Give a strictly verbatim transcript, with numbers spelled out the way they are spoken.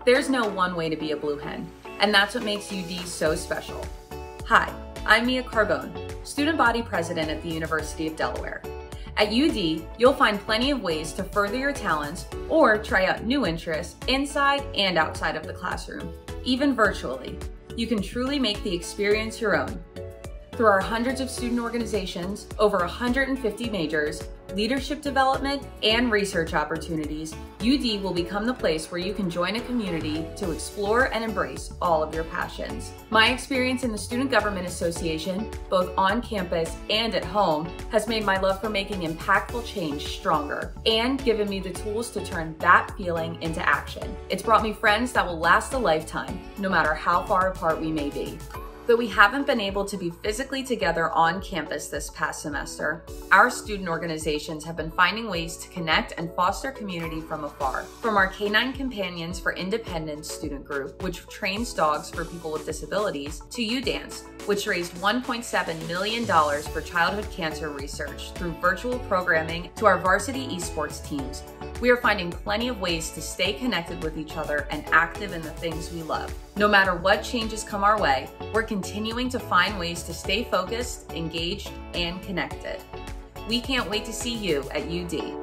There's no one way to be a Blue Hen, and that's what makes U D so special. Hi, I'm Mia Carbone, Student Body President at the University of Delaware. At U D, you'll find plenty of ways to further your talents or try out new interests inside and outside of the classroom, even virtually. You can truly make the experience your own. Through our hundreds of student organizations, over one hundred fifty majors, leadership development, and research opportunities, U D will become the place where you can join a community to explore and embrace all of your passions. My experience in the Student Government Association, both on campus and at home, has made my love for making impactful change stronger and given me the tools to turn that feeling into action. It's brought me friends that will last a lifetime, no matter how far apart we may be. Though we haven't been able to be physically together on campus this past semester, our student organizations have been finding ways to connect and foster community from afar. From our Canine Companions for Independence student group, which trains dogs for people with disabilities, to U-Dance, which raised one point seven million dollars for childhood cancer research through virtual programming, to our varsity esports teams, we are finding plenty of ways to stay connected with each other and active in the things we love. No matter what changes come our way, we're continuing to find ways to stay focused, engaged, and connected. We can't wait to see you at U D.